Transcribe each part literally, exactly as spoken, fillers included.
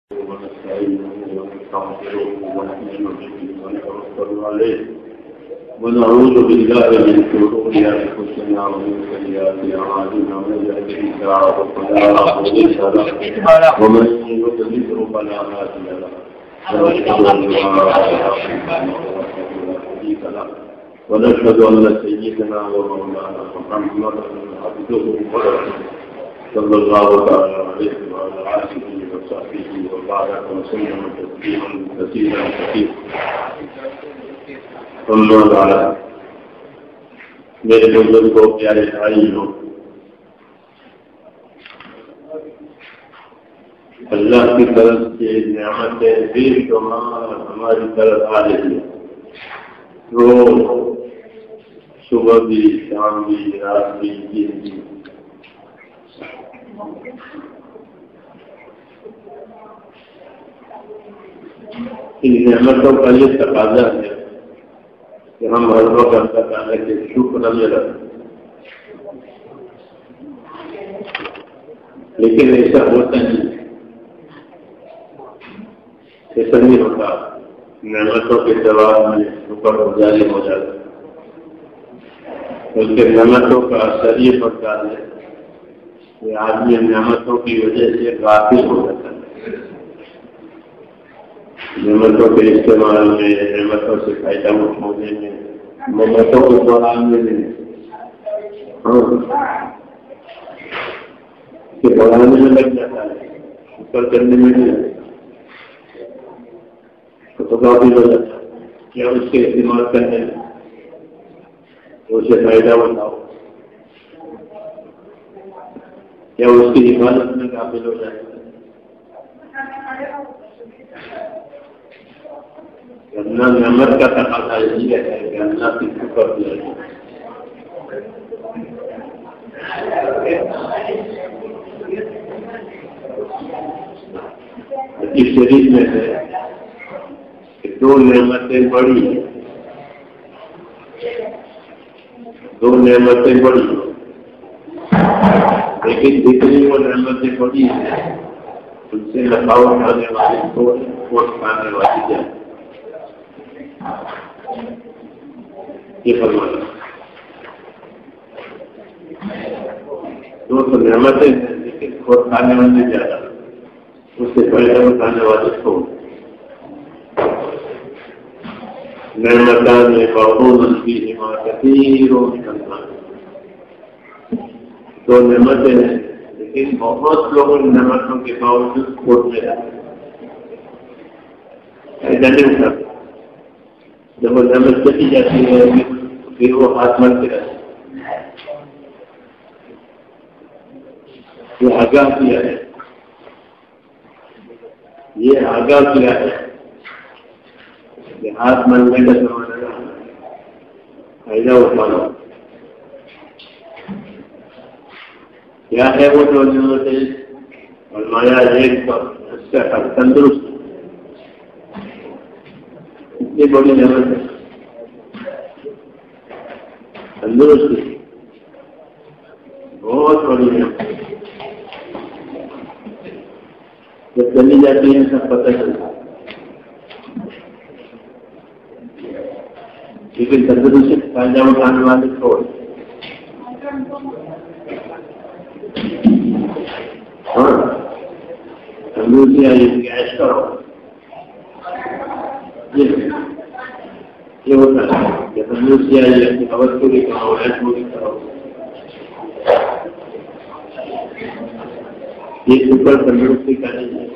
ونستعينه ونستغفره ونؤمن به ونتوكل عليه ونعوذ بالله من شرور انفسنا ومن سيئات اعمالنا من يهده الله فلا مضل له ومن يضلل فلا هادي له ونشهد ان لا اله الا الله وحده لا شريك له ونشهد ان سيدنا ومولانا محمدا عبده ورسوله صلى الله تعالى عليه وعلى آله وصحبه وبارك وسلم تسليما كثيرا كثيرا. أما بعد میرے بزرگوں پیارے بھائیوں، اللہ کی طرف سے نعمتیں بے شمار ہماری طرف آ رہی ہیں. روز صبح بھی، شام بھی، رات بھی، دن بھی. ان نعمتوں کا یہ تقاضا ہے کہ ہم ہر وقت اللہ تعالیٰ کے شکر میں رکھیں. لیکن ایسا ہوتا نہیں، ایسا نہیں ہوتا. نعمتوں کے جواب میں شکر گزاری ہو جاتا، بلکہ نعمتوں کا اثر یہ پڑتا ہے کہ آدمی نعمتوں کی وجہ سے غافل ہو جاتا ہے. نعمتوں کے استعمال میں، نعمتوں سے فائدہ اٹھانے میں، نعمتوں کو بڑھانے میں، بڑھانے میں لگ جاتا ہے، شکر کرنے میں نہیں لگتا تو غافل ہو جاتا ہے. کیا اس کے استعمال کرنے میں اسے فائدہ اٹھاؤ، یا اس کی حفاظت میں قابل ہو جائے. اللہ نعمت کا تقاضا یہ ہے کہ اللہ کی شکر کیا جائے. حدیث شریف میں ہے کہ دو نعمتیں بڑی ہیں، دو نعمتیں بڑی ہیں، لیکن جتنی وہ نعمتیں بڑی ہیں ان سے نفع اٹھانے والی تھوڑی ووٹ پانے والی جائے. یہ فرمانا دو تو نعمتیں ہیں لیکن ووٹ پانے والے زیادہ، اس سے فائدہ اٹھانے والے تھوڑے. نعمتان مغبون فیہما کثیر من الناس، دو نعمتیں ہیں لیکن بہت لوگ ان نعمتوں کے باوجود کھوٹ میں رہتے ہیں، فائدہ نہیں اٹھاتے. جب وہ نعمت چلی جاتی ہے پھر وہ ہاتھ ملتے رہتے. یہ آگاہ کیا ہے، یہ آگاہ کیا ہے کہ ہاتھ ملنے کا زمانہ فائدہ اٹھانا. کیا ہے وہ جو نعمتیں فرمایا ایک پر اس کا تندرست، اتنی بڑی نعمت ہے تندرستی، بہت بڑی نعمت. جب چلی جاتی ہے سب پتہ چلتا، لیکن تندرستی فائدہ اٹھانے والے تھوڑے. ہاں تندرستی آئی کہ عیش کرو، یہ ہوتا ہے کہ تندرستی آئی ہے کہ خبر پوری کرو، عیش پوری کرو. یہ شکر تندرستی کا نہیں ہے.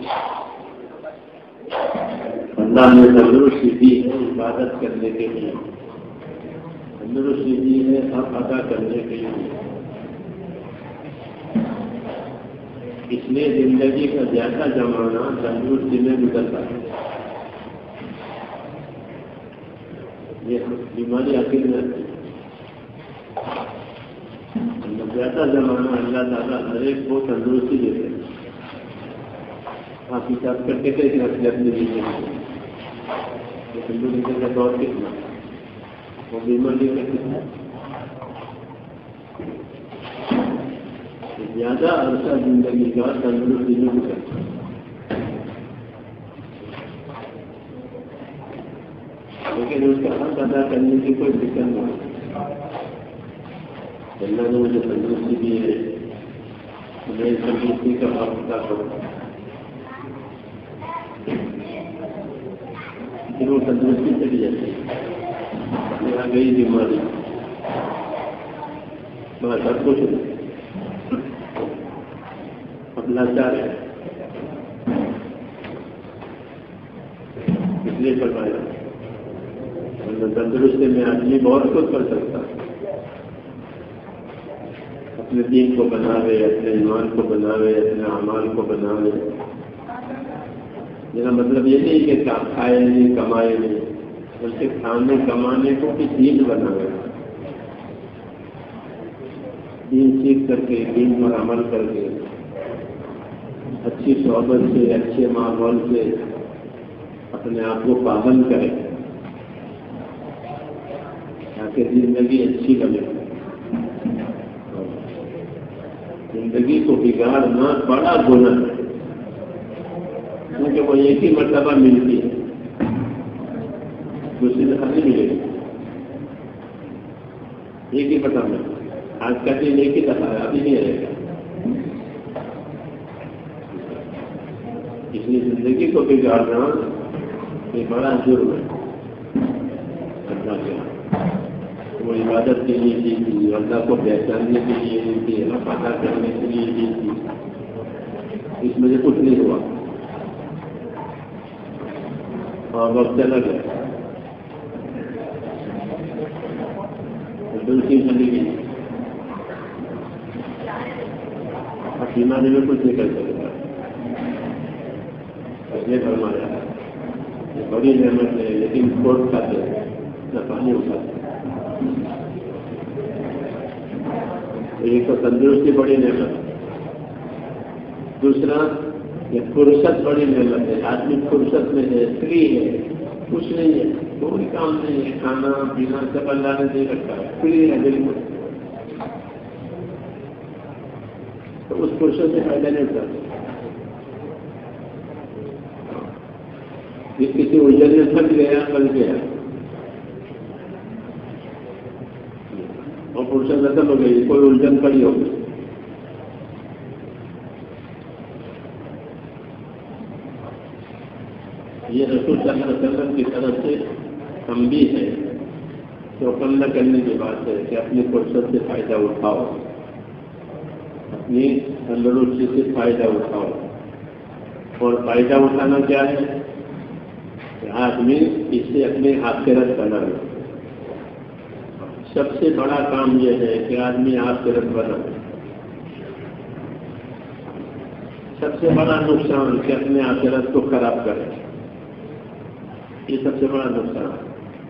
اللہ نے تندرستی دی ہے عبادت کرنے کے لیے، تندرستی دی ہے حق ادا کرنے کے لیے. اس لیے زندگی کا زیادہ زمانہ تندرستی میں گزرتا ہے. یہ بیماری آخر میں زیادہ زمانہ اللہ تعالیٰ ہر ایک کو تندرستی دیتے ہیں. آپ حساب کرتے تھے کہ اپنے اپنے زندگی تندرستی کا دور کتنا، وہ بیماری کا کتنا. زیادہ عرصہ زندگی کا تندرستی میں گزرتا ہے. لیکن اس کا حق ادا کرنے کی کوئی فکر نہیں. اللہ نے مجھے تندرستی دی ہے، میں تندرستی کا حق ادا کروں. پھر وہ تندرستی چلی جاتی ہے، آ گئی بیماری، بس سب کچھ اپنا چار ہے. اس لیے فرمایا تندرستی میں آدمی بہت کچھ کر سکتا، اپنے دین کو بناوے، اپنے ایمان کو بناوے، اپنے اعمال کو بناوے. میرا مطلب یہ نہیں کہ کھائے نہیں کمائے نہیں، بلکہ کھانے کمانے کو بھی دین بناوے. دین سیکھ کر کے، دین پر عمل کر کے، اچھی صحبت سے، اچھے ماحول سے اپنے آپ کو پابند کرے تاکہ زندگی اچھی بنے. زندگی کو بگاڑنا بڑا گناہ ہے، کیونکہ وہ ایک ہی مرتبہ ملتی ہے، دوسری دفعہ نہیں ملے گی. ایک ہی مرتبہ میں آج کا دن ایک ہی دفعہ ہے، ابھی نہیں رہے گا. اس لیے زندگی کو بگاڑنا یہ بڑا جرم ہے. اللہ کے وہ عبادت کے لیے دی تھی، اللہ کو پہچاننے کے لیے دی تھی، حق ادا کرنے کے لیے دی تھی. اس میں سے کچھ نہیں ہوا اور وقت چلا گیا، بالکل چلی گئی. اب بیماری میں کچھ نہیں کر سکتا. یہ فرمایا یہ بڑی نعمت ہے، لیکن کوٹ کھاتے نہ پانی اٹھاتے. ایک تو تندرستی بڑی نعمت، دوسرا یہ فرصت بڑی نعمت ہے. آدمی فرصت میں ہے، فری ہے، کچھ نہیں ہے، کوئی کام نہیں ہے، کھانا پینا سب اللہ نے دے رکھا ہے، فری ہے بالکل. تو اس فرصت سے فائدہ نہیں اٹھاتے. جس کسی الجھن میں تھک گیا بل گیا اور فرصت ختم ہو گئی، کوئی الجھن پڑی ہو گئی. یہ رسول صلی اللہ علیہ وسلم کی طرف سے تنبیہ ہے، چوکن نہ کرنے کی بات ہے کہ اپنی فرصت سے فائدہ اٹھاؤ، اپنی تندرستی سے فائدہ اٹھاؤ. اور فائدہ اٹھانا کیا ہے کہ آدمی اس سے اپنے آخرت بنائے. سب سے بڑا کام یہ ہے کہ آدمی آخرت بنائے. سب سے بڑا نقصان کہ اپنے آخرت کو خراب کرے، یہ سب سے بڑا نقصان ہے.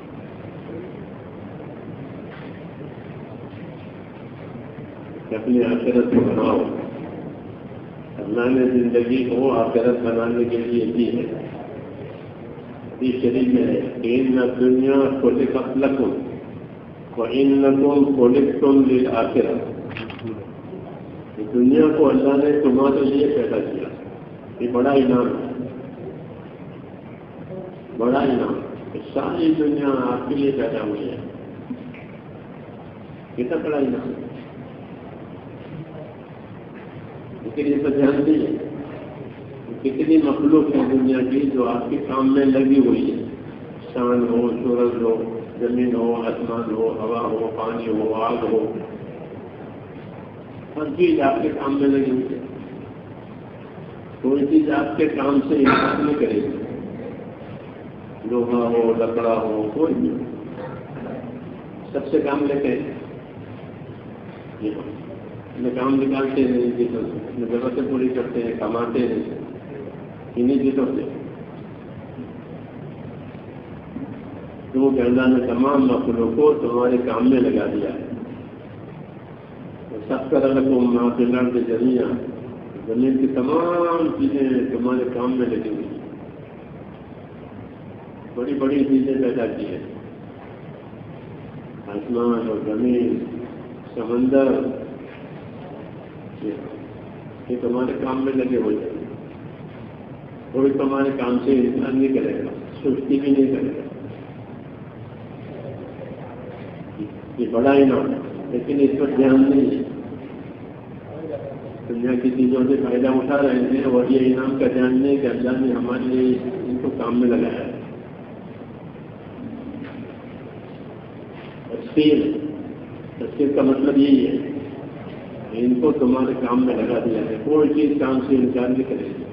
کہ اپنی آخرت کو بناؤ. اللہ نے زندگی کو آخرت بنانے کے لیے دی ہے. اس شریف میں ہے کہ ان دنیا خلقت لکم وانکم خلقتم للآخرہ. دنیا کو اللہ نے تمہارے لیے پیدا کیا. یہ بڑا انعام ہے، بڑا انعام. ساری دنیا آپ کے لیے پیدا ہوئی ہے، کتنا بڑا انعام ہے. لیکن یہ تو دھیان دیجیے کتنی مخلوق ہے دنیا کی جو آپ کے کام میں لگی ہوئی ہے. شان ہو، سورج ہو، زمین ہو، آسمان ہو، ہوا ہو، پانی ہو، آگ ہو، ہر چیز آپ کے کام میں لگی ہوئی ہے. کوئی چیز آپ کے کام سے انکار نہیں کرے گی. لوہا ہو، لکڑا ہو، کوئی بھی سب سے کام لیتے ہیں. کام نکالتے ہیں، اپنی ضرورتیں پوری کرتے ہیں، کماتے ہیں انہیں چیزوں سے. تو اللہ نے تمام مخلوق کو تمہارے کام میں لگا دیا ہے. سب کا رنگ کو ماں کے لڑ کے زمین زمین کی تمام چیزیں تمہارے کام میں لگی ہوئی. بڑی بڑی چیزیں پیدا کی ہیں، آسمان اور زمین، سمندر، یہ تمہارے کام میں لگے ہوئے ہیں. کوئی تمہارے کام سے انسان نہیں کرے گا، سستی بھی نہیں کرے گا. یہ بڑا انعام ہے، لیکن اس پر دھیان نہیں ہے. دنیا کی چیزوں سے فائدہ اٹھا رہے ہیں اور یہ انعام کا دھیان نہیں کہ اللہ نے ہمارے لیے ان کو کام میں لگایا ہے. تفسیر تفسیر کا مطلب یہی ہے کہ ان کو تمہارے کام میں لگا دیا ہے، کوئی چیز کام سے انکار نہیں کرے گی.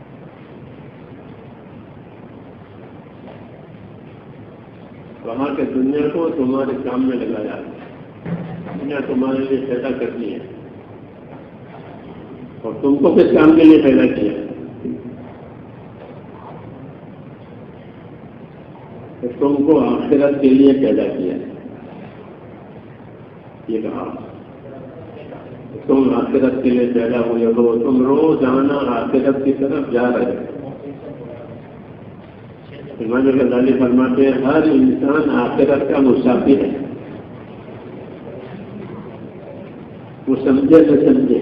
وہاں کے دنیا کو تمہارے کام میں لگایا ہے، دنیا تمہارے لیے پیدا کرتی ہے اور تم کو کس کام کے لیے پیدا کیا؟ تم کو آخرت کے لیے پیدا کیا. یہ کہا تم آخرت کے لیے پیدا ہوئے ہو، تم روزانہ آخرت کی طرف جا رہے ہو. امام غزالی فرماتے ہیں ہر انسان آخرت کا مسافر ہے. وہ سمجھے نہ سمجھے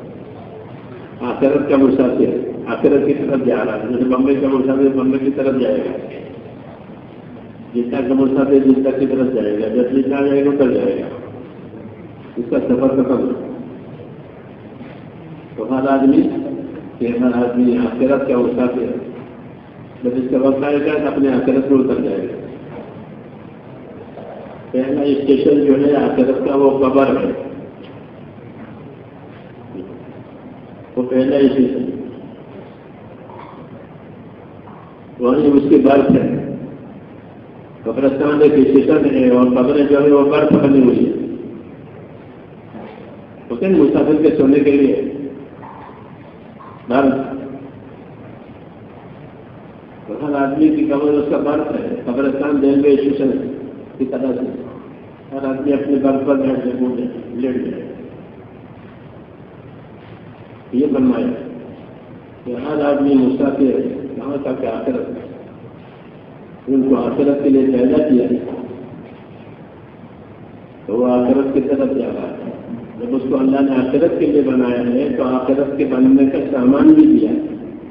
آخرت کا مسافر ہے، آخرت کی طرف جا رہا ہے. جیسے بمبئی کا مسافر بمبئی کی طرف جائے گا، جدہ کا مسافر جدہ کی طرف جائے گا، جب جدہ جائے گا اتر جائے گا، اس کا سفر ختم ہے. تو ہر آدمی کہ ہر آدمی آخرت کا مسافر ہے. جب اس کا وقت آئے گا تو اپنے آخرت میں اتر جائے گا. پہلا اسٹیشن جو ہے آخرت کا وہ قبر ہے، وہ پہلا اسٹیشن وہیں اس کی برف ہے. قبرستان ایک اسٹیشن ہے اور قبریں جو ہے وہ برف بنی ہوئی ہے. لیکن مسافر کے سونے کے لیے برف، ہر آدمی کی قبر اس کا برف ہے. قبرستان ریلوے اسٹیشن کی طرح سے ہر آدمی اپنے برف پر بیٹھ جائے لیٹ جائے. یہ فرمایا کہ ہر آدمی مسافر ہے. کہاں تک کہ آخرت ہے. ان کو آخرت کے لیے پیدا کیا تو وہ آخرت کی طرف جا رہا ہے. جب اس کو اللہ نے آخرت کے لیے بنایا ہے تو آخرت کے بننے کا سامان بھی دیا ہے.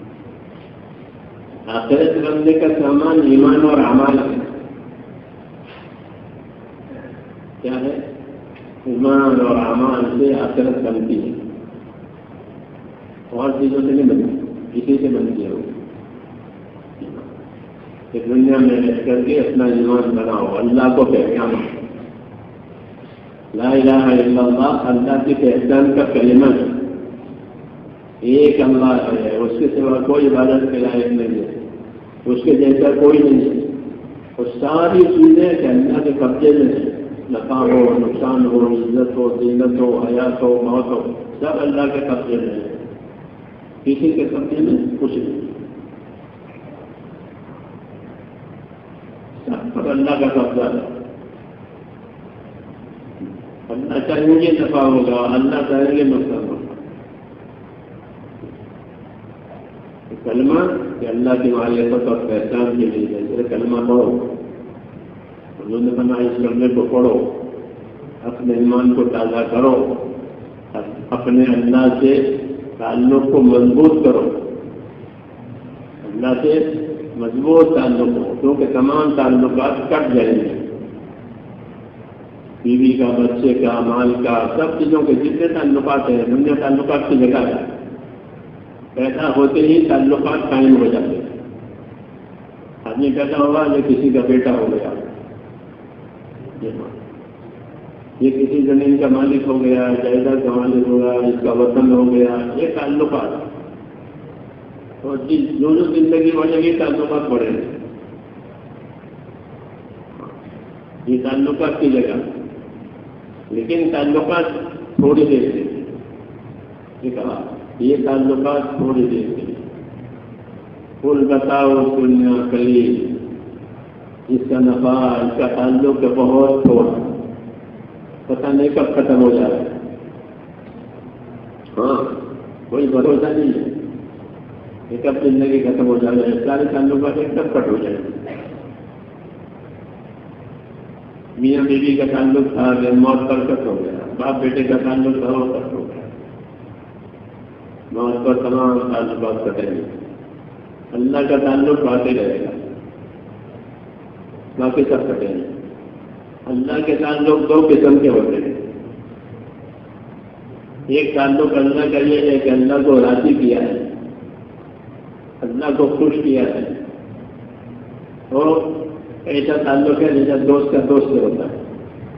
آخرت بننے کا سامان ایمان اور اعمال ہے. کیا ہے؟ ایمان اور اعمال سے آخرت بنتی ہے، اور چیزوں سے نہیں بنتی، اسی سے بنتی ہے. کہ دنیا میں رہ کر کے اپنا ایمان بناؤ، اللہ کو پہچانو. لا الہ الا اللہ اللہ کی پہچان کا کلمہ ہے. ایک اللہ ہے، اس کے سوا کوئی عبادت کے لائق نہیں ہے، اس کے جیسا کوئی نہیں ہے. اور ساری چیزیں کہ اللہ کے قبضے میں ہیں، نفع ہو نقصان ہو، عزت ہو ذلت ہو، حیات ہو موت ہو، سب اللہ کے قبضے میں ہے. کسی کے قبضے میں کچھ نہیں، سب پر اللہ کا قبضہ ہے. اللہ چاہیں گے نفع ہوگا، اللہ چاہیں گے نقصان ہوگا. کلمہ کہ اللہ کی معرفت اور پہچان کے لیے جیسے کلمہ پڑھو، انہوں نے بنا اس کلمے کو پڑھو، اپنے ایمان کو تازہ کرو، اپنے اللہ سے تعلق کو مضبوط کرو. اللہ سے مضبوط تعلق ہو، کیونکہ تمام تعلقات کٹ جائیں گے. بیوی کا، بچے کا، مال کا، سب چیزوں کے جتنے تعلقات ہیں دنیا تعلقات کی جگہ ہے. پیدا ہوتے ہی تعلقات قائم ہو جاتے ہیں. آدمی پیدا ہوا یا کسی کا بیٹا ہو گیا، یہ کسی زمین کا مالک ہو گیا، جائیداد کا مالک ہو گیا، اس کا وطن ہو گیا، یہ تعلقات. اور جو جو زندگی بڑھے گی تعلقات بڑھیں گے. یہ تعلقات کی جگہ، لیکن تعلقات تھوڑی دیر سے. یہ کہا یہ تعلقات تھوڑی دیر سے. پھول بتاؤ دنیا کلی، اس کا نفع، اس کا تعلق بہت تھوڑا، پتہ نہیں کب ختم ہو جائے. ہاں کوئی بھروسہ نہیں ہے کہ کب زندگی ختم ہو جائے. سارے تعلقات ایک دم کٹ ہو جائے. میاں بیوی کا تعلق تھا موت پر کٹ ہو گیا، باپ بیٹے کا تعلق تھا وہ کٹ ہو گیا. موت پر تمام تعلقات کٹیں گے. اللہ کا تعلق باقی رہے گا، باقی سب کٹیں گے. اللہ کے تعلق دو قسم کے ہوتے ہیں. ایک تعلق اللہ کا یہ ہے کہ اللہ کو راضی کیا ہے، اللہ کو خوش کیا ہے، اور ایسا تعلق ہے جیسا دوست کا دوست سے ہوتا ہے.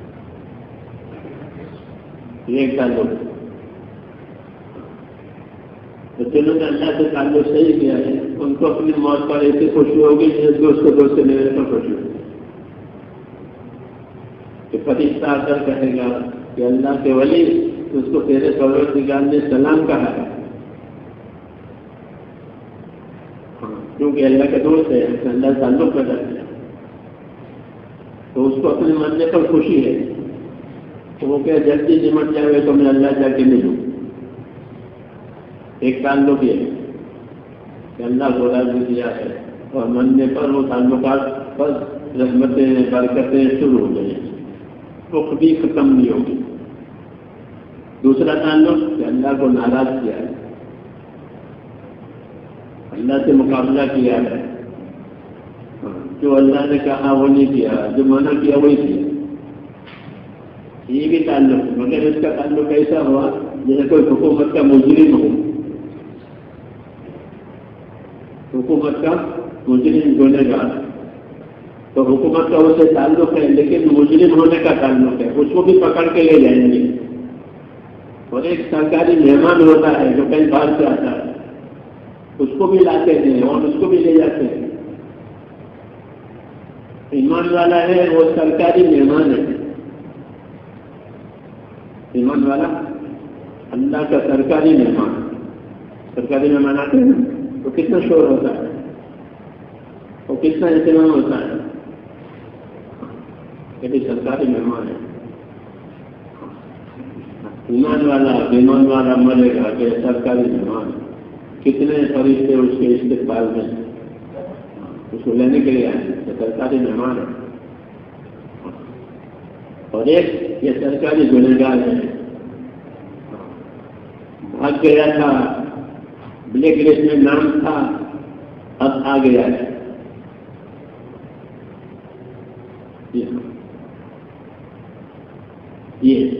یہ ایک تعلق ہے. تو جنہوں نے اللہ سے تعلق صحیح کیا ہے ان کو اپنی موت پر ایسی خوشی ہوگی جیسے دوست کو دوست سے ملنے پر خوشی ہوگی. کہ فرشتہ آ کر کہے گا کہ اللہ کے ولی اس کو تیرے پروردگار نے سلام کہا ہے، کیونکہ اللہ کا دوست ہے، اللہ تعلق پیدا کیا، تو اس کو اپنے مرنے پر خوشی ہے. تو وہ کہ جلدی نمٹ جائے تو میں اللہ جا کے ملوں. ایک تعلق یہ ہے کہ اللہ کو راضی کیا ہے اور مرنے پر وہ تعلقات پر رحمتیں برکتیں شروع ہو گئی، وہ کبھی ختم نہیں ہوگی. دوسرا تعلق کہ اللہ کو ناراض کیا ہے، اللہ سے مقابلہ کیا ہے، جو اللہ نے کہا وہ نہیں کیا، جو منع کیا وہی کیا. یہ بھی تعلق ہے، مگر اس کا تعلق ایسا ہوا جیسے کوئی حکومت کا مجرم ہو. حکومت کا مجرم ہونے کا تو حکومت کا اسے تعلق ہے، لیکن مجرم ہونے کا تعلق ہے، اس کو بھی پکڑ کے لے جائیں گے. اور ایک سرکاری مہمان ہوتا ہے جو کئی باہر سے آتا ہے، اس کو بھی لاتے ہیں اور اس کو بھی لے جاتے ہیں. ایمان والا ہے وہ سرکاری مہمان ہے. ایمان والا اللہ کا سرکاری مہمان. سرکاری مہمان آتے ہیں تو کتنا شور ہوتا ہے اور کتنا اہتمام ہوتا ہے. یہ سرکاری مہمان ہے. ایمان والا ایمان والا مرے گا کہ سرکاری مہمان. کتنے فرشتے اس کے استقبال میں اس کو لینے کے لیے آئے، سرکاری مہمان ہے. اور ایک یہ سرکاری گنہگار ہے، بھاگ گیا تھا، بلیک لسٹ میں نام تھا، اب آ گیا ہے. یہ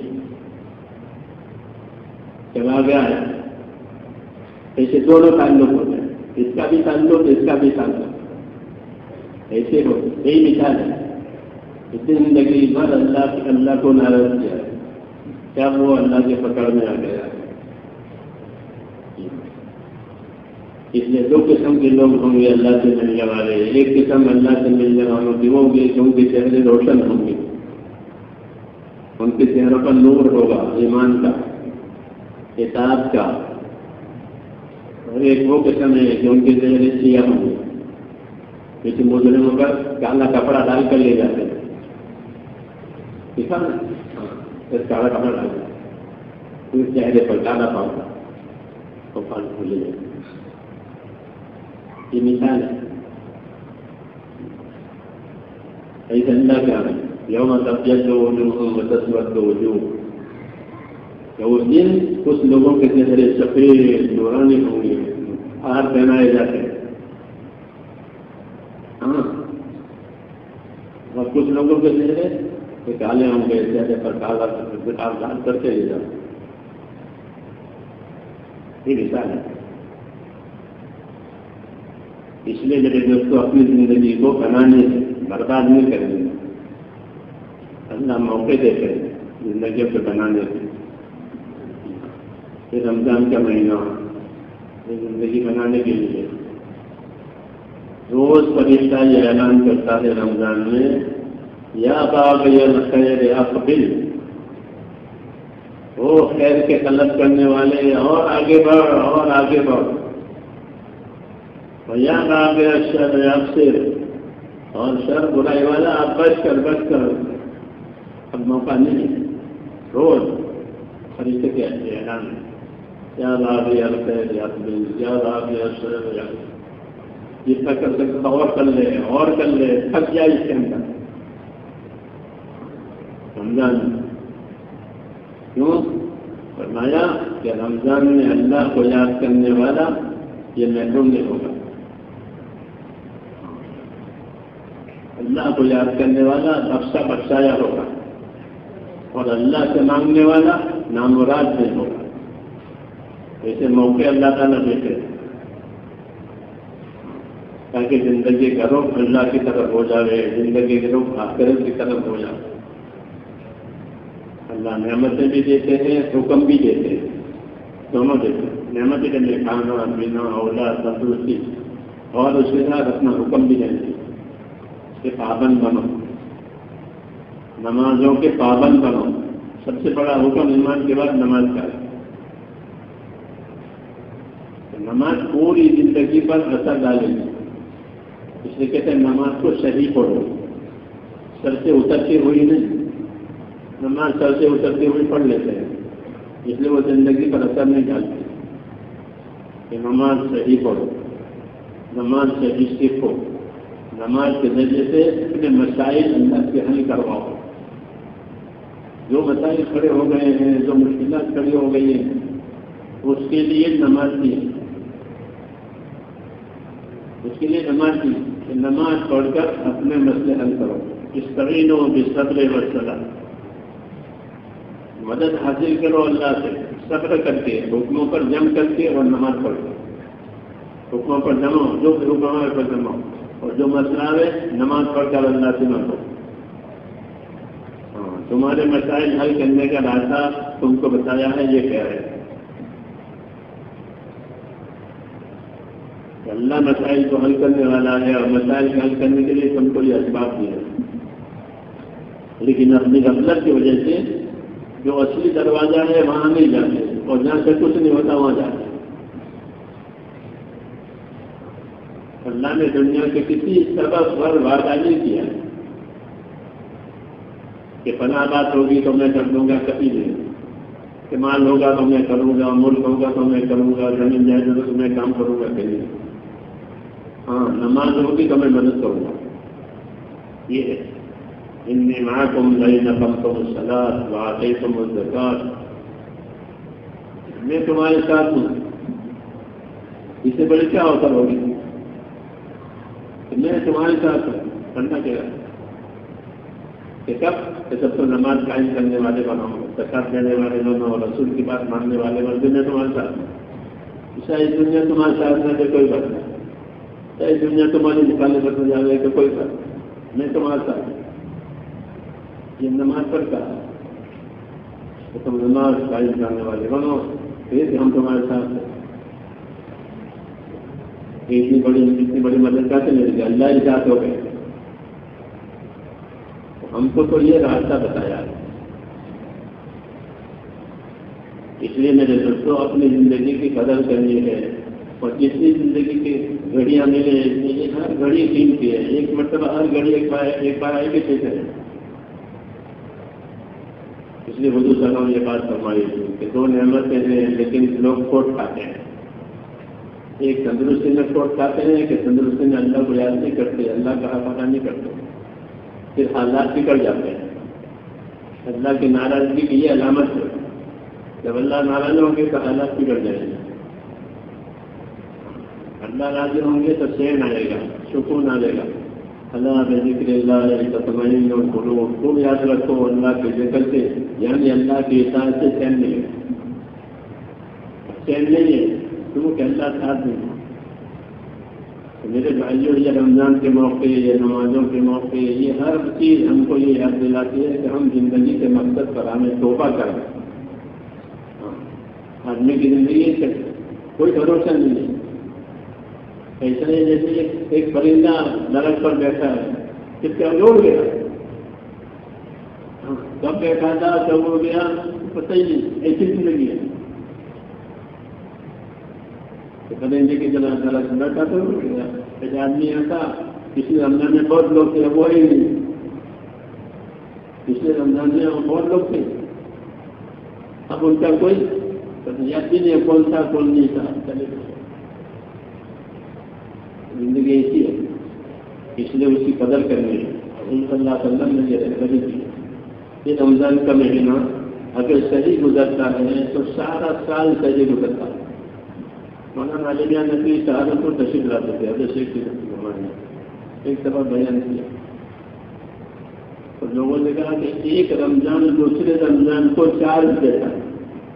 جب آ گیا ہے ایسے دونوں تعلق ہوتے ہیں، اس کا بھی تعلق اس کا بھی تعلق. ایسے ہو یہی مثال ہے. زندگی بھر اللہ اللہ کو ناراض کیا ہے، کیا وہ اللہ کے پکڑ میں آ گیا ہے. اس لیے دو قسم کے لوگ ہوں گے اللہ سے ملنے والے. ایک قسم اللہ سے ملنے والوں کی ہوں گے کہ ان کے چہرے روشن ہوں گے، ان کے چہروں پر نور ہوگا ایمان کا، اطاعت کا. اور ایک وہ قسم ہے کہ ان کے چہرے سیاہ ہوں گے، کسی مجرموں پر کالا کپڑا ڈال کر لے جاتے ہیں. ٹھیک ہے نا، کالا کپڑا ڈال کر اس چہرے پر کالا پاؤں تو پھل پھولے جاتے. یہ مثال ہے. ایسا اللہ کیا ہے یوم تبیض وجوہ وتسود وجوہ، کہ اس دن کچھ لوگوں کے چہرے سفید نورانی ہوں گے، ہار پہنائے جاتے ہیں. ہاں، اور کچھ لوگوں کے چہرے کالے ہوں گے، چہرے پر کالا ڈال کر کے لے جاتے. یہ مثال ہے. اس لیے میرے دوستوں اپنی زندگی کو بنانے برباد نہیں کریں گے. اللہ موقع دیتے ہیں زندگی کو بنانے کے. یہ رمضان کا مہینہ زندگی بنانے کے لیے روز فرشتہ یہ اعلان کرتا ہے رمضان میں، یا باغی الخیر اقبل، وہ خیر کے طلب کرنے والے اور آگے بڑھ اور آگے بڑھ. یا باغی الشر ابصر، اور شر برائی والا آپ بچ کر بچ کر. اب موقع نہیں ہے، روز فرشتے کے اعلان ہے، یا باغی الخیر اقبل، یا باغی الشر ابصر. جتنا کر سکتا اور کر لے اور کر لے، تھک جائے اس کے اندر. رمضان کیوں فرمایا کہ رمضان میں اللہ کو یاد کرنے والا یہ محروم نہیں ہوگا. اللہ کو یاد کرنے والا بخشا بخشایا ہوگا اور اللہ سے مانگنے والا نامراد نہیں ہوگا. ایسے موقع اللہ تعالیٰ دیتے تاکہ زندگی کا رخ اللہ کی طرف ہو جائے, زندگی کا رخ آخرت کی طرف ہو جائے. اللہ نعمتیں بھی دیتے ہیں, حکم بھی دیتے ہیں, دونوں دیتے ہیں. نعمتیں کے لیے کھانا پینا اولاد تندرستی, اور اس کے ساتھ اپنا حکم بھی دیتے ہیں کہ پابند بنو, نمازوں کے پابند بنو. سب سے بڑا حکم ایمان کے بعد نماز کا ہے. نماز پوری زندگی پر اثر ڈالے گی. اس لیے کہتے ہیں نماز کو صحیح پڑھو, سر سے اترتی ہوئی نہیں. نماز سر سے اترتی ہوئی پڑھ لیتے ہیں, اس لیے وہ زندگی پر اثر نہیں ڈالتی. کہ نماز صحیح پڑھو, نماز صحیح سیکھو, نماز کے ذریعے سے اپنے مسائل اللہ کے حل کرواؤ. جو مسائل کھڑے ہو گئے ہیں, جو مشکلات کھڑی ہو گئی ہیں, اس کے لیے نماز دی. اس کے لیے نماز دی کہ نماز پڑھ کر اپنے مسئلے حل کرو. استعینوا بالصبر والصلاۃ, مدد حاصل کرو اللہ سے صبر کر کے, حکموں پر جم کر کے اور نماز پڑھ کے. حکموں پر جمو, جو حکم ہے پر جمو, اور جو مسئلہ ہے نماز پڑھ کر اللہ سے مانگو. ہاں, تمہارے مسائل حل کرنے کا راستہ تم کو بتایا ہے. یہ کیا ہے؟ اللہ مسائل کو حل کرنے والا ہے, اور مسائل کو حل کرنے کے لیے تم کو یہ اسباب دیا ہے. لیکن اپنی غفلت کی وجہ سے جو اصلی دروازہ ہے وہاں نہیں جاتے, اور جہاں سے کچھ نہیں ہوتا وہاں جاتے. اللہ نے دنیا کے کسی سبب پر وعدہ نہیں کیا کہ فلاں بات ہوگی تو میں کر دوں گا. کبھی نہیں. کہ مال ہوگا تو میں کروں گا, ملک ہوگا تو میں کروں گا, زمین جائے تو میں کام کروں گا. کہیں ہاں, نماز ہوگی تو میں مدد کروں گا. یہ ہے انی معکم لئن اقمتم الصلاۃ وآتیتم الزکاۃ, میں تمہارے ساتھ ہوں. اس سے بڑی کیا ہوتا ہوگی کہ میں تمہارے ساتھ ہوں. کرنا کیا کہ کب کہ جب تو نماز قائم کرنے والے بناؤ, زکات دینے والے بناؤ, رسول کی بات ماننے والے بنو. میں تمہارے ساتھ ہوں. ساری دنیا تمہارے ساتھ میں تو کوئی بات نہیں. ساری دنیا تمہاری نکالنے پر جائے تو کوئی بات نہیں. میں تمہارے ساتھ ہوں. یہ نماز پر کہا تو تم نماز قائم کرنے والے بنو, پھر ہم تمہارے ساتھ ہیں. اتنی بڑی اتنی بڑی مدد کیسے مل گئی؟ اللہ ہی ساتھ ہو گئے. ہم کو تو یہ راستہ بتایا ہے. اس لیے میرے دوستوں اپنی زندگی کی قدر کرنی ہے, اور جتنی زندگی کی گھڑیاں ملے یہ ہر گھڑی قیمتی ہے. ایک مرتبہ ہر گھڑی ایک بار ایک بار آئے گی ٹھیک ہے. اس لیے حضور صلی اللہ علیہ وسلم یہ بات فرمائی کہ دو نعمتیں ہیں لیکن لوگ کھوٹ کھاتے ہیں. ایک تندرستی میں کھوٹ کھاتے ہیں کہ تندرستی میں اللہ کو یاد نہیں کرتے, اللہ کا پتہ نہیں کرتے, پھر حالات بگڑ جاتے ہیں. اللہ کی ناراضگی کی یہ علامت ہے. جب اللہ ناراض ہوں گے تو حالات بگڑ جائیں گے. اللہ راضی ہوں گے تو چین آئے گا, سکون آئے گا. اللہ ذکر اللہ تطمئن القلوب, خوب یاد رکھو اللہ کے ذکر سے, یعنی اللہ کی اطاعت سے چین نہیں ہے. چین نہیں ہے تم کہ اللہ ساتھ نہیں. میرے بھائیوں, یہ رمضان کے موقع, یہ نمازوں کے موقع, یہ ہر چیز ہم کو یہ یاد دلاتی ہے کہ ہم زندگی کے مقصد پر ہمیں توبہ کریں. آدمی کی زندگی سے کوئی بھروسہ نہیں ہے. ایسا نہیں جیسے ایک پرندہ درخت پر بیٹھا ہے, کس کا اڑ گیا, کب بیٹھا تھا کب اڑ گیا پتہ ہی نہیں. ایسی زندگی ہے. پرندے کی طرح درخت بیٹھا تو اڑ گیا. ایک آدمی ایسا پچھلے رمضان میں بہت لوگ تھے, وہ ہی نہیں. پچھلے رمضان میں بہت لوگ تھے, اب ان کا کوئی یاد بھی نہیں کون تھا کون نہیں تھا. چلے زندگی ایسی ہے, اس لیے اس کی قدر کرنی ہے. صلی اللہ علیہ وسلم نے یہ قدر کی. یہ رمضان کا مہینہ اگر صحیح گزرتا ہے تو سارا سال صحیح گزرتا ہے. مولانا علی میاں نبی شہادت کو تشریف لاتے تھے. ابھی شیخ کی ہمارے ایک دفعہ بیان کیا تو لوگوں نے کہا کہ ایک رمضان دوسرے رمضان کو چارج دیتا ہے.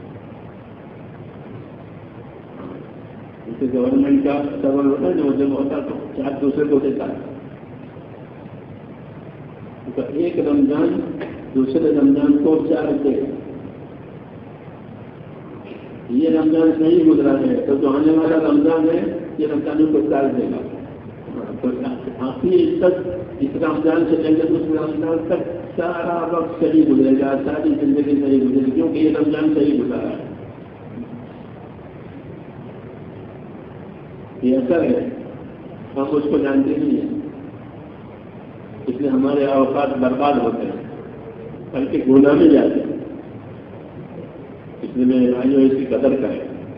جیسے گورنمنٹ کا سرور ہوتا ہے جو جب ہوتا تو چارج دوسرے کو دیتا ہے. تو ایک رمضان دوسرے رمضان کو چارج دے. یہ رمضان نہیں گزرا ہے تو جو آنے والا رمضان ہے یہ رمضان کو چارج دے گا. تو آخری تک اس رمضان سے لے کر اس رمضان تک سارا وقت صحیح گزرے گا, ساری زندگی صحیح گزرے گی, کیونکہ یہ رمضان صحیح گزرا ہے. یہ اثر ہے, ہم اس کو جانتے نہیں ہیں, اس لیے ہمارے اوقات برباد ہوتے ہیں بلکہ گناہ میں جاتے ہیں. اس لیے میرے بھائیوں اس کی قدر کریں.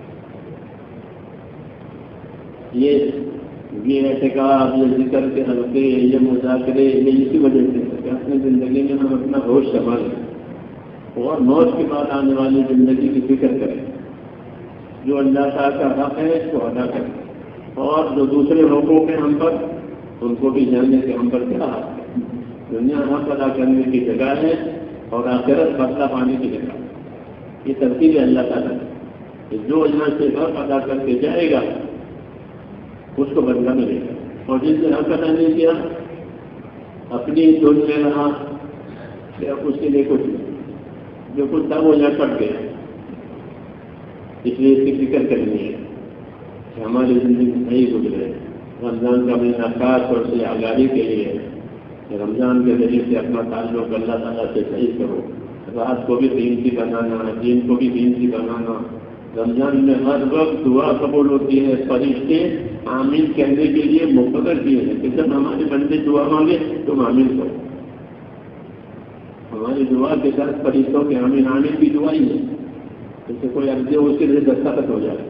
یہ یہ اعتکاف, یہ ذکر کے حلقے, یہ مذاکرے, یہ اسی وجہ سے کہ اپنی زندگی میں ہم اپنا ہوش سنبھالیں اور موت کے بعد آنے والی زندگی کی فکر کریں. جو اللہ تعالیٰ کا حق ہے اس کو ادا کریں, اور جو دوسرے حقوق ہیں ہم پر ان کو بھی جاننے کہ ہم پر کیا حق ہے. دنیا حق ادا کرنے کی جگہ ہے اور آخرت بدلہ پانے کی جگہ. یہ ترتیب ہے اللہ تعالیٰ کہ جو اللہ سے حق ادا کر کے جائے گا اس کو بدلہ ملے گا, اور جس نے حق ادا نہیں کیا اپنی سوچ میں رہا کہ اس کے لیے کچھ جو کچھ تھا وہ یہاں کٹ گیا. اس لیے اس کی فکر کرنی ہے کہ ہماری زندگی صحیح گزرے. رمضان کا مہینہ خاص طور سے آگاہی کے لیے کہ رمضان کے ذریعے سے اپنا تعلق اللہ تعالیٰ سے صحیح کرو. رات کو بھی دین کی بنانا, دین کو بھی دین کی بنانا. رمضان میں ہر وقت دعا قبول ہوتی ہے. فرشتے آمین کہنے کے لیے مقرر کیے ہیں کہ جب ہمارے بندے دعا مانگے تم آمین کرو. ہماری دعا کے ساتھ فرشتوں کے آمین آمین کی دعا ہی ہے. جیسے کوئی عرضی ہو اس کے لیے دستخط ہو جائے,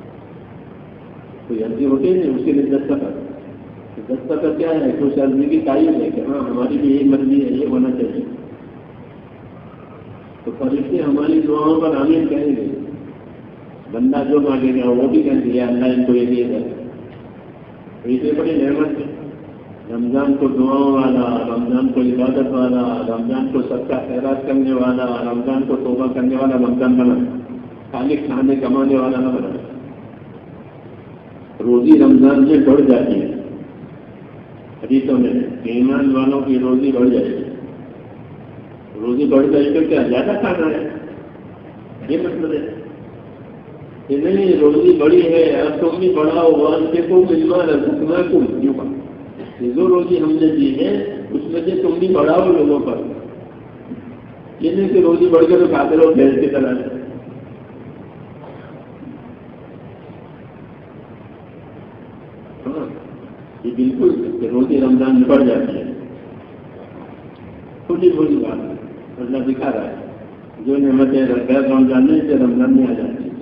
کوئی عرضی ہوتی ہے اس کے لیے دستخط. دستخط کیا ہے؟ کچھ عرضی کی تائید ہے کہ ہاں ہماری بھی یہی مرضی ہے, یہ ہونا چاہیے. تو فرشتے ہماری دعاؤں پر آمین کہیں گے. بندہ جو مانگے گا وہ بھی کہیں گے اللہ ان کو یہ دے گا. یہ بڑی نعمت ہے. رمضان کو دعاؤں والا, رمضان کو عبادت والا, رمضان کو سب کا خیرات کرنے والا, رمضان کو توبہ کرنے والا رمضان بنا, خالی کھانے کمانے والا نہ بنا. روزی رمضان میں بڑھ جاتی ہے. حدیثوں میں ایمان والوں کی روزی بڑھ جائے گی. روزی بڑھ جائے تو کیا زیادہ کھانا ہے, یہ مطلب ہے کہ نہیں روزی بڑی ہے اب تم بھی بڑھاؤ. واسطے کو ملوا رکھنا کو کیوں کا جو روزی ہم نے دی ہے اس میں سے تم بھی بڑھاؤ لوگوں پر. یہ نہیں کہ روزی بڑھ کے تو کھاتے رہو بھیڑ کی طرح. یہ بالکل روزی رمضان میں بڑھ جاتی ہے. چھوٹی بڑی بات ہے, اللہ دکھا رہا ہے جو نعمتیں غیر رمضان میں سے رمضان میں آ جاتی ہے.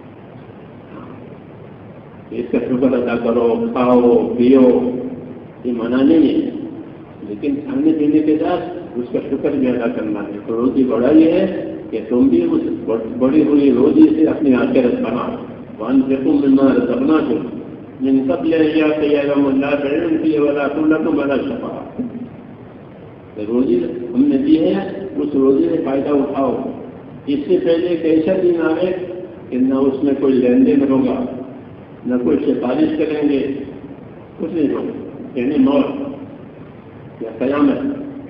اس کا شکر ادا کرو, کھاؤ پیو, یہ منع نہیں ہے, لیکن کھانے پینے کے ساتھ اس کا شکر بھی ادا کرنا ہے. تو روزی بڑھائی ہے کہ تم بھی اس بڑی ہوئی روزی سے اپنی آخرت بناؤ. وان سے تم ملنا رسبنا کو من سب لے لیا تیار اللہ بیڑن کی والا کھلا تو بڑا شفا. روزی ہم نے دی ہے اس روزی سے فائدہ اٹھاؤ. اس سے پہلے ایک ایسا دن آئے کہ نہ اس میں کوئی لین دین ہوگا, نہ کوئی سفارش کریں گے, کچھ نہیں ہوگا. یعنی موت یا قیامت,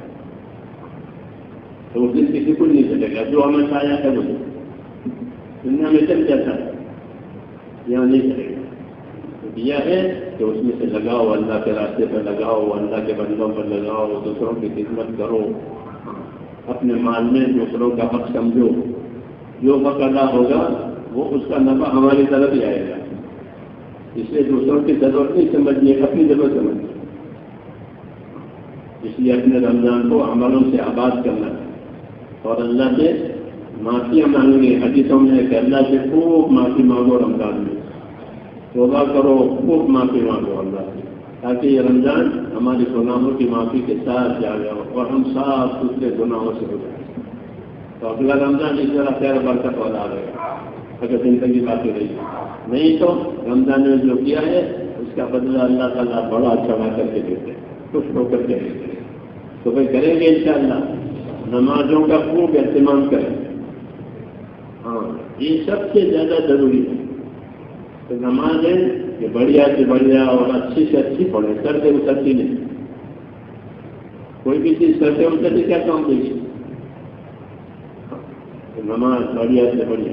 تو اس دن کسی کو نہیں چلے گا. جو ہمیں آیا ہے وہ دنیا میں چل جاتا ہے, یہاں نہیں چلے گا. دیا ہے کہ اس میں سے لگاؤ, اللہ کے راستے پر لگاؤ, اللہ کے بندوں پر لگاؤ, دوسروں کی خدمت کرو, اپنے مال میں دوسروں کا حق سمجھو. جو حق ادا ہوگا وہ اس کا نفع ہماری طرف ہی آئے گا. اس لیے دوسروں کی ضرورت نہیں سمجھیے, اپنی ضرورت سمجھیے. اس لیے اپنے رمضان کو عملوں سے آباد کرنا ہے اور اللہ سے معافیاں مانگنی. حدیثوں میں ہے کہ اللہ سے خوب معافی مانگو رمضان میں, توبہ کرو, خوب معافی مانگو اللہ سے, تاکہ یہ رمضان ہماری گناہوں کی معافی کے ساتھ جا جاؤ اور ہم صاف ستھرے گناہوں سے ہو جائیں. تو اگلا رمضان اس طرح خیر برکت والا آئے گا اگر زندگی باقی رہی. نہیں تو رمضان میں جو کیا ہے اس کا بدلہ اللہ تعالیٰ بڑا اچھا کر کے دیتے, خوش ہو کر کے دیتے. تو بھائی کریں گے انشاءاللہ، نمازوں کا خوب اہتمام کریں. ہاں یہ سب سے زیادہ ضروری ہے کہ نمازیں یہ بڑھیا سے بڑھیا اور اچھی سے اچھی پڑھیں، سر سے اترتی نہیں. کوئی بھی چیز سر سے اترتی کیا کام دیجیے؟ نماز بڑھیا سے بڑھیا.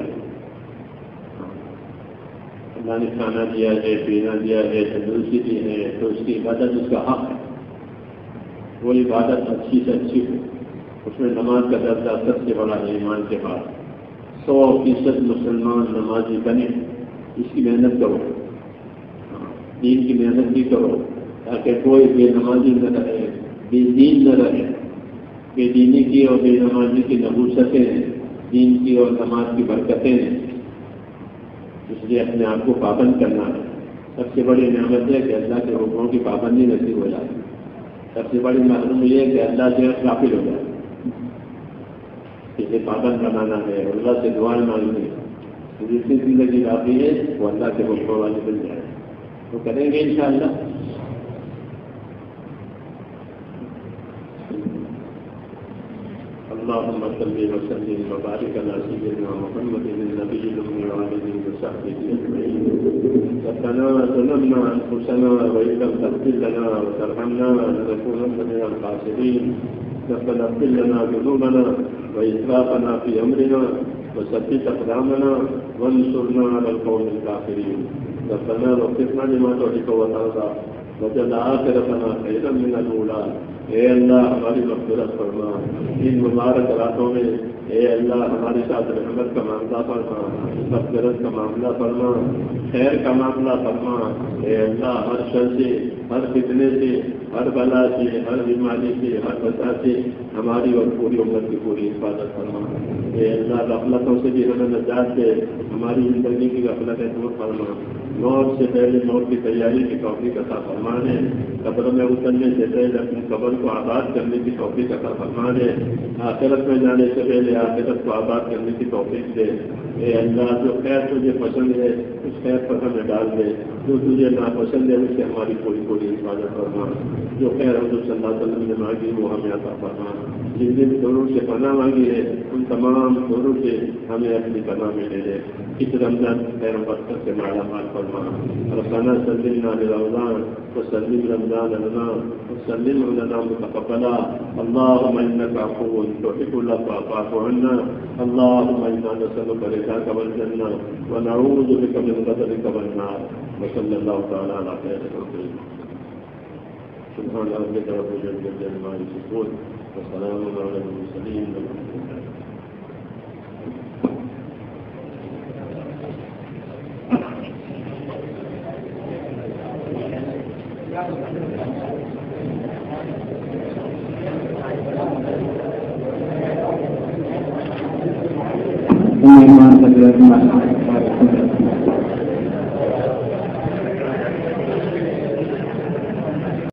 اللہ نے کھانا دیا ہے، پینا دیا ہے، تندرستی دی ہے، تو اس کی عبادت اس کا حق ہے. وہ عبادت اچھی سے اچھی ہو، اس میں نماز کا درجہ سب سے بڑا ہے. ایمان کے بعد سو فیصد مسلمان نمازی بنے، اس کی محنت کرو، دین کی محنت بھی کرو، تاکہ کوئی بے نمازی نہ رہے، بے دین نہ رہے. بے دینی کی اور بے نمازی کی نحوستیں ہیں، دین کی اور نماز کی برکتیں ہیں. اس لیے اپنے آپ کو پابند کرنا ہے. سب سے بڑی نعمت ہے کہ اللہ کے حکموں کی پابندی نصیب ہو جائے. سب سے بڑی معلوم یہ ہے کہ اللہ سے غافل ہو جائے. اسے پابند بنانا ہے، اللہ سے دعائیں مانگنی ہے. جتنی زندگی باقی ہے وہ اللہ کے حکموں والے بن جائے. تو کریں گے انشاءاللہ. اللهم صل وسلم وبارك على سيدنا محمد النبي الأمي وعلى آله وصحبه أجمعين. ربنا ظلمنا أنفسنا وإن لم تغفر لنا وترحمنا لنكونن من الخاسرين. ربنا اغفر لنا ذنوبنا وإسرافنا في أمرنا وثبت أقدامنا وانصرنا على القوم الكافرين. ربنا وفقنا لما تحب وترضى وجعل آخرتنا خيرا من الأولى. اے اللہ ہماری مغفرت فرما. ان مبارک راتوں میں اے اللہ ہمارے ساتھ رحمت کا معاملہ فرما، مغفرت کا معاملہ فرما، خیر کا معاملہ فرما. اے اللہ ہر شر سے، ہر فتنے سے، ہر بلا سے، ہر بیماری سے، ہر بچا سے ہماری اور پوری امت کی پوری حفاظت فرما. اے اللہ غفلتوں سے بھی ہمیں نجات دے، ہماری زندگی کی غفلتیں دور فرما. موت سے پہلے موت کی تیاری کی توفیق عطا فرما دے. قبر میں اترنے سے پہلے اپنی قبر کو آباد کرنے کی توفیق عطا فرما دے. آخرت میں جانے سے پہلے آخرت کو آباد کرنے کی توفیق دے. اے اللہ جو خیر تجھے پسند ہے اس خیر پر ہمیں ڈال دے، جو تجھے ناپسند ہے اس سے ہماری پوری پوری حفاظت فرما. جو خیر حضور صلی اللہ علیہ وسلم نے مانگی وہ ہمیں عطا فرما. جن نے بھی دوروں سے پناہ مانگی ہے ان تمام دوروں سے ہمیں اپنی پناہ میں لے لے. اس رمضان خیر و برکت سے مالا مال فرما. ربنا سلمنا لرمضان وسلم رمضان لنا وسلم لنا متقبلا. اللهم انك عفو تحب العفو فاعف عنا. اللهم انا نسالك رضاك والجنه ونعوذ بك من غضبك والنار. وصلى الله تعالى على خير خلقه. سبحان ربك رب العزه عما يصفون وسلام على المرسلين والحمد لله. ایمان